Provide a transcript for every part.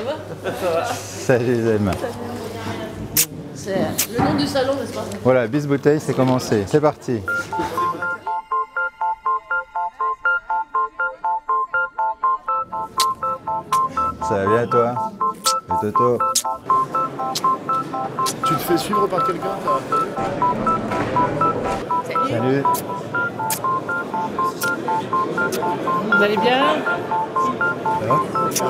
va? Salut Zem. C'est le nom du salon, n'est-ce pas? Voilà, bis bouteille, c'est commencé. C'est parti. Ça va bien toi? Et Toto? Tu te fais suivre par quelqu'un? Salut. Vous allez bien? Ça va?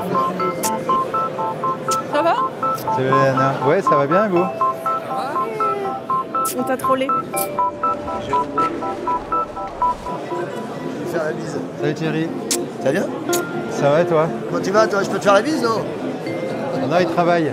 Ça va? Salut Anna. Ouais, ça va bien et vous? On t'a trollé. Faire la bise. Salut Thierry. Ça va bien? Ça va et toi? Comment tu vas toi? Je peux te faire la bise, non? Non, il travaille.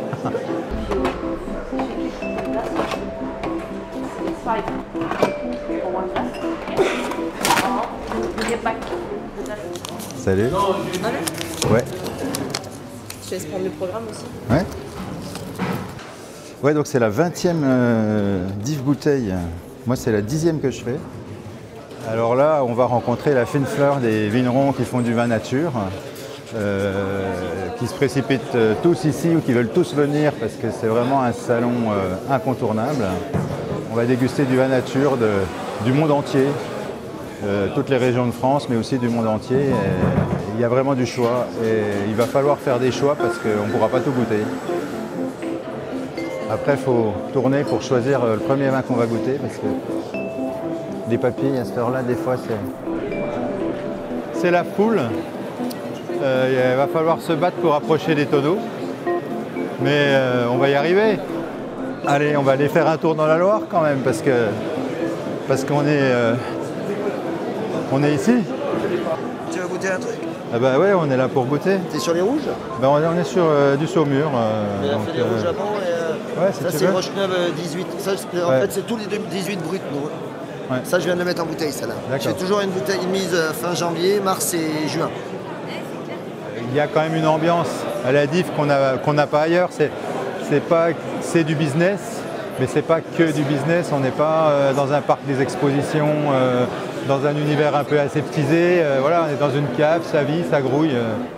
Salut. Ouais. Je te laisse prendre le programme aussi. Ouais. Ouais, donc c'est la 20e div bouteille. Moi, c'est la 10e que je fais. Alors là, on va rencontrer la fine fleur des vignerons qui font du vin nature, qui se précipitent tous ici ou qui veulent tous venir parce que c'est vraiment un salon incontournable. On va déguster du vin nature du monde entier, toutes les régions de France, mais aussi du monde entier. Et il y a vraiment du choix et il va falloir faire des choix parce qu'on ne pourra pas tout goûter. Après, il faut tourner pour choisir le premier vin qu'on va goûter parce que les papilles à cette heure-là, des fois, c'est la foule. Il va falloir se battre pour approcher des tonneaux, mais on va y arriver. Allez, on va aller faire un tour dans la Loire quand même parce qu'on est ici. Tu vas goûter un truc? Ah bah ouais, on est là pour goûter. T'es sur les rouges? Bah on est sur du Saumur. Il a fait les rouges avant et ouais, si ça tu c'est veux. Roche-Neuve 18. Ça, en Ouais. fait c'est tous les 18 bruts. Nous. Ouais. Ça je viens de le mettre en bouteille ça là. D'accord. J'ai toujours une bouteille mise fin janvier, mars et juin. Il y a quand même une ambiance à la div qu'on n'a pas ailleurs. C'est du business, mais c'est pas que du business. On n'est pas dans un parc des expositions, dans un univers un peu aseptisé. Voilà, on est dans une cave, ça vit, ça grouille.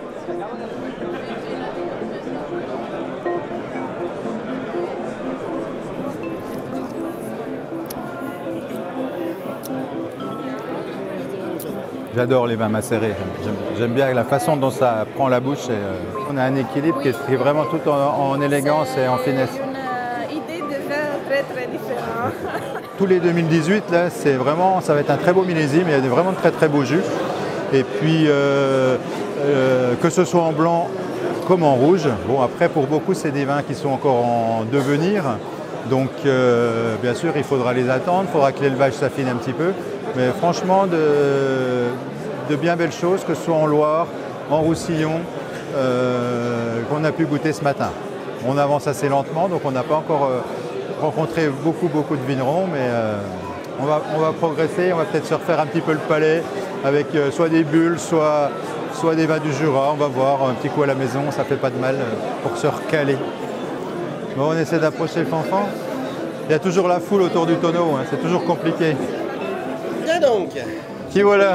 J'adore les vins macérés. J'aime bien la façon dont ça prend la bouche. Et, on a un équilibre qui est vraiment tout en élégance et en finesse. Une idée de vin très très différente. Tous les 2018, là, ça va être un très beau millésime. Il y a vraiment de très très beaux jus. Et puis, que ce soit en blanc comme en rouge. Bon, après, pour beaucoup, c'est des vins qui sont encore en devenir. Donc, bien sûr, il faudra les attendre. Il faudra que l'élevage s'affine un petit peu. Mais franchement, de bien belles choses, que ce soit en Loire, en Roussillon, qu'on a pu goûter ce matin. On avance assez lentement, donc on n'a pas encore rencontré beaucoup de vignerons, mais on va progresser, on va peut-être se refaire un petit peu le palais avec soit des bulles, soit des vins du Jura. On va voir un petit coup à la maison, ça fait pas de mal pour se recaler. Bon, on essaie d'approcher le fanfan. Il y a toujours la foule autour du tonneau, hein, c'est toujours compliqué. Viens donc. Qui voilà?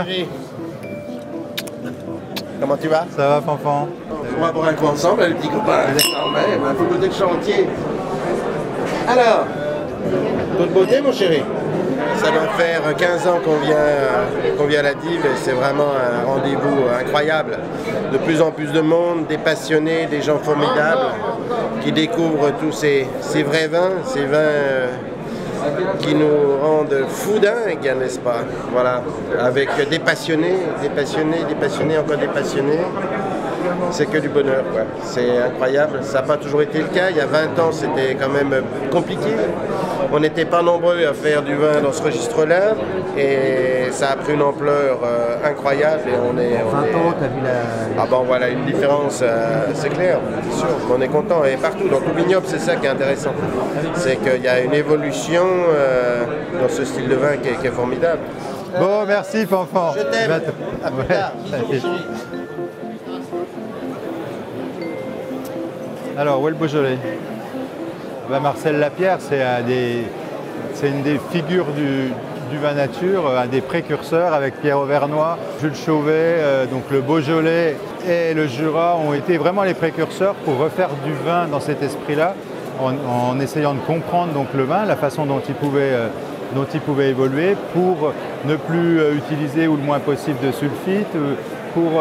Comment tu vas? Ça va, fanfan? On va boire un coup ensemble, les petits copains. Il faut goûter le chantier. Alors, toute beauté, mon chéri. Ça doit faire 15 ans qu'on vient à la Dive et c'est vraiment un rendez-vous incroyable. De plus en plus de monde, des passionnés, des gens formidables qui découvrent tous ces vrais vins, ces vins qui nous rendent fous dingues, n'est-ce pas? Voilà, avec des passionnés, encore des passionnés. C'est que du bonheur, quoi. C'est incroyable. Ça n'a pas toujours été le cas. Il y a 20 ans, c'était quand même compliqué. On n'était pas nombreux à faire du vin dans ce registre-là. Et ça a pris une ampleur incroyable. Et on est, 20 ans, t'as vu la... Ah bon, voilà, une différence, c'est clair, c'est sûr. On est content. Et partout, dans tout vignoble, c'est ça qui est intéressant. C'est qu'il y a une évolution dans ce style de vin qui est formidable. Bon, merci, fanfan. Je t'aime. À plus tard. Ouais. Alors, où est le Beaujolais? Ben, Marcel Lapierre, c'est une des figures du vin nature, un des précurseurs avec Pierre Auvernois, Jules Chauvet, donc le Beaujolais et le Jura ont été vraiment les précurseurs pour refaire du vin dans cet esprit-là, en essayant de comprendre donc le vin, la façon dont il pouvait évoluer pour ne plus utiliser ou le moins possible de sulfite, pour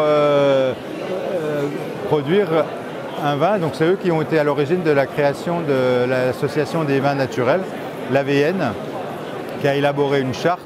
produire un vin. Donc c'est eux qui ont été à l'origine de la création de l'association des vins naturels, l'AVN, qui a élaboré une charte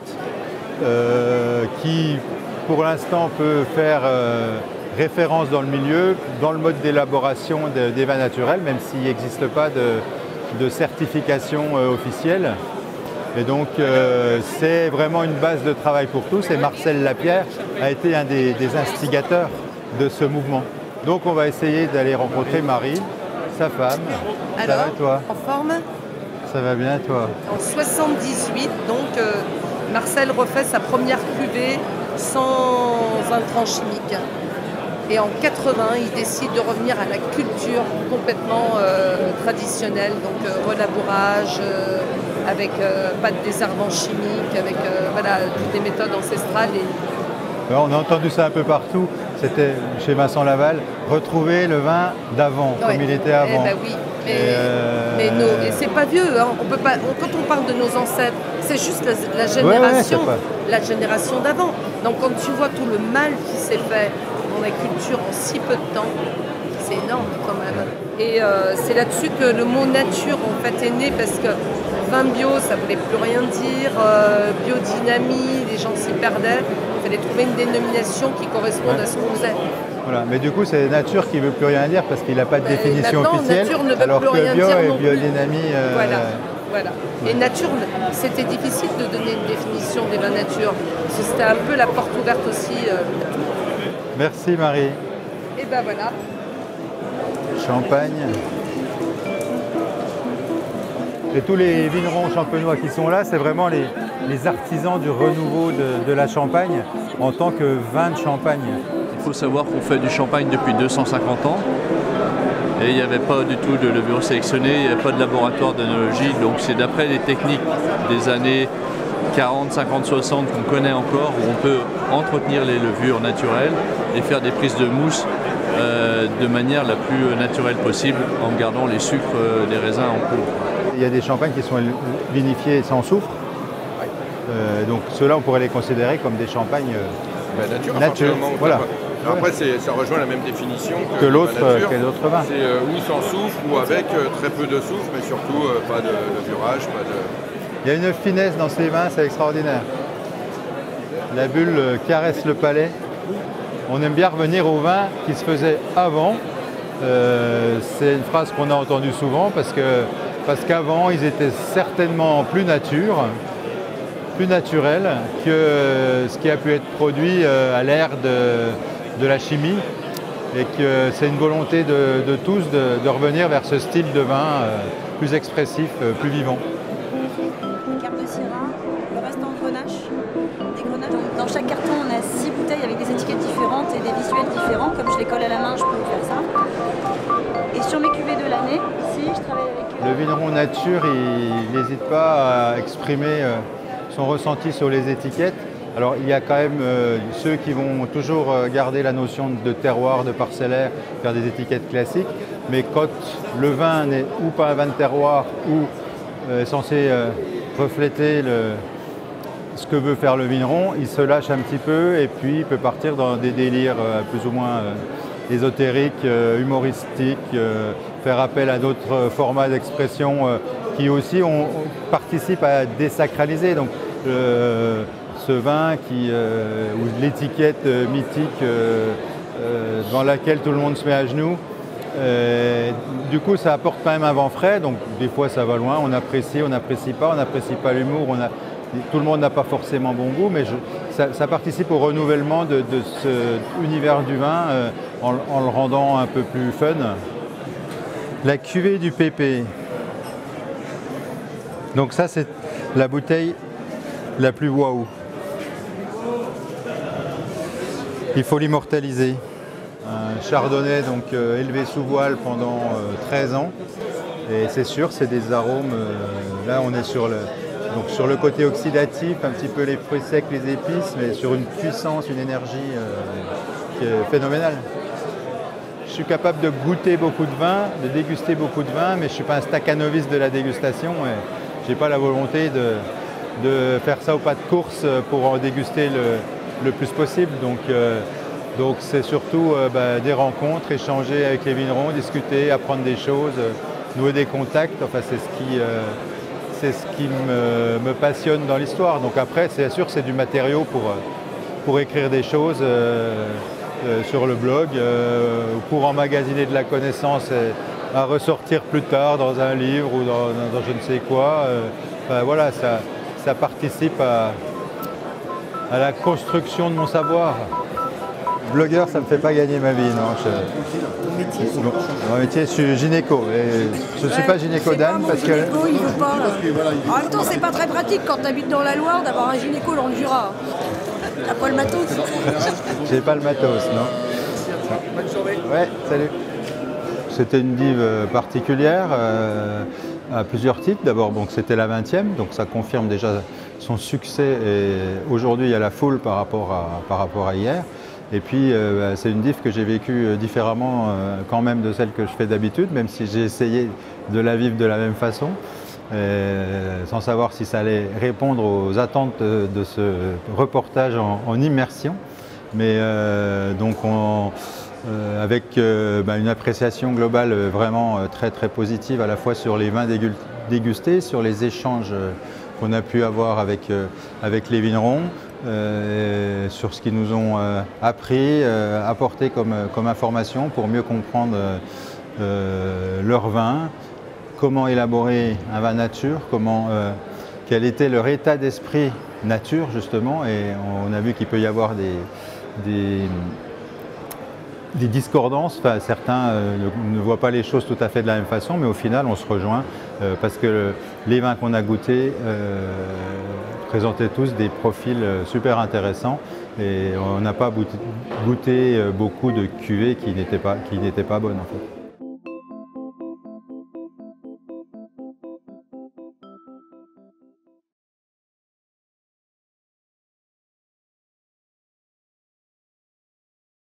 qui pour l'instant peut faire référence dans le milieu, dans le mode d'élaboration des vins naturels, même s'il n'existe pas de certification officielle. Et donc c'est vraiment une base de travail pour tous et Marcel Lapierre a été un des instigateurs de ce mouvement. Donc on va essayer d'aller rencontrer Marie, sa femme. Alors, ça va toi? en forme? Ça va bien toi? En 78, donc Marcel refait sa première cuvée sans intrants chimiques. Et en 80, il décide de revenir à la culture complètement traditionnelle, donc relabourage, avec pas de désherbants chimiques, avec voilà, toutes les méthodes ancestrales. On a entendu ça un peu partout, c'était chez Vincent Laval, retrouver le vin d'avant, Ouais. comme il était avant. Eh ben oui, mais c'est pas vieux, hein. On peut pas, quand on parle de nos ancêtres, c'est juste la génération, la génération d'avant. Donc quand tu vois tout le mal qui s'est fait dans la culture en si peu de temps, c'est énorme quand même. Et c'est là-dessus que le mot nature en fait est né, parce que vin bio, ça voulait plus rien dire, biodynamie, les gens s'y perdaient. Il fallait trouver une dénomination qui corresponde à ce qu'on faisait. Voilà, mais du coup c'est nature qui ne veut plus rien dire parce qu'il n'a pas de définition officielle, nature ne veut alors plus que rien bio dire et non plus. biodynamie... Voilà. Et nature, c'était difficile de donner une définition des vins nature. Parce que c'était un peu la porte ouverte aussi. Merci Marie. Et ben voilà. Champagne. Et tous les vignerons champenois qui sont là, c'est vraiment les artisans du renouveau de la Champagne en tant que vin de Champagne. Il faut savoir qu'on fait du champagne depuis 250 ans et il n'y avait pas du tout de levure sélectionnée, il n'y avait pas de laboratoire d'œnologie, donc c'est d'après les techniques des années 40, 50, 60 qu'on connaît encore, où on peut entretenir les levures naturelles et faire des prises de mousse de manière la plus naturelle possible en gardant les sucres des raisins en cours. Il y a des champagnes qui sont vinifiés sans soufre, donc ceux-là on pourrait les considérer comme des champagnes nature. Voilà. Après, ça rejoint la même définition que l'autre vin. C'est ou sans soufre ou avec très peu de soufre, mais surtout pas de levurage, pas de... Il y a une finesse dans ces vins, c'est extraordinaire. La bulle caresse le palais. On aime bien revenir au vin qui se faisait avant. C'est une phrase qu'on a entendue souvent parce qu'avant, ils étaient certainement plus nature, plus naturels que ce qui a pu être produit à l'ère de la chimie, et que c'est une volonté de tous de revenir vers ce style de vin plus expressif, plus vivant. Carte de Syrah, le reste en grenache. Des grenaches. Donc, dans chaque carton, on a 6 bouteilles avec des étiquettes différentes et des visuels différents. Comme je les colle à la main, je peux vous faire ça. Et sur mes cuvées de l'année, ici, je travaille avec... Le vigneron nature, il n'hésite pas à exprimer son ressenti sur les étiquettes. Alors il y a quand même ceux qui vont toujours garder la notion de terroir, de parcellaire, faire des étiquettes classiques, mais quand le vin n'est ou pas un vin de terroir ou censé refléter ce que veut faire le vigneron, il se lâche un petit peu et puis il peut partir dans des délires plus ou moins ésotériques, humoristiques, faire appel à d'autres formats d'expression qui aussi participent à désacraliser. Donc, ce vin ou l'étiquette mythique dans laquelle tout le monde se met à genoux, du coup ça apporte quand même un vent frais, donc des fois ça va loin, on apprécie, on n'apprécie pas, on n'apprécie pas l'humour, tout le monde n'a pas forcément bon goût, mais ça participe au renouvellement de cet univers du vin en le rendant un peu plus fun. La cuvée du Pépé. Donc ça c'est la bouteille la plus waouh. Il faut l'immortaliser. Un chardonnay donc élevé sous voile pendant 13 ans. Et c'est sûr, c'est des arômes. Là, on est sur Donc sur le côté oxydatif, un petit peu les fruits secs, les épices, mais sur une puissance, une énergie qui est phénoménale. Je suis capable de goûter beaucoup de vin, de déguster beaucoup de vin, mais je ne suis pas un staccanovis de la dégustation. Je n'ai pas la volonté de faire ça au pas de course pour en déguster le plus possible. Donc c'est surtout des rencontres, échanger avec les vignerons, discuter, apprendre des choses, nouer des contacts. Enfin, c'est ce qui me passionne dans l'histoire. Donc après, c'est sûr, c'est du matériau pour écrire des choses sur le blog, pour emmagasiner de la connaissance à ressortir plus tard dans un livre ou dans je ne sais quoi. Voilà, ça participe à la construction de mon savoir. Blogueur, ça ne me fait pas gagner ma vie, non. Mon métier, je suis gynéco. Je ne suis pas gynéco d'âne parce que... Gynéco, il veut pas. En même temps, c'est pas très pratique quand tu habites dans la Loire d'avoir un gynéco dans le Jura. T'as pas le matos? J'ai pas le matos, non. Bonne journée. Ouais, salut. C'était une dive particulière à plusieurs titres. D'abord, bon, c'était la 20e, donc ça confirme déjà son succès. Et aujourd'hui, il y a la foule par rapport à hier. Et puis, c'est une diff que j'ai vécue différemment quand même de celle que je fais d'habitude, même si j'ai essayé de la vivre de la même façon, sans savoir si ça allait répondre aux attentes de ce reportage en immersion. Mais donc, avec une appréciation globale vraiment très très positive à la fois sur les vins dégustés, sur les échanges qu'on a pu avoir avec les vignerons, sur ce qu'ils nous ont appris, apporté comme information pour mieux comprendre leur vin, comment élaborer un vin nature, quel était leur état d'esprit nature justement, et on a vu qu'il peut y avoir des discordances. Enfin, certains ne voient pas les choses tout à fait de la même façon, mais au final on se rejoint parce que les vins qu'on a goûtés présentaient tous des profils super intéressants et on n'a pas goûté beaucoup de cuvées qui n'étaient pas bonnes en fait.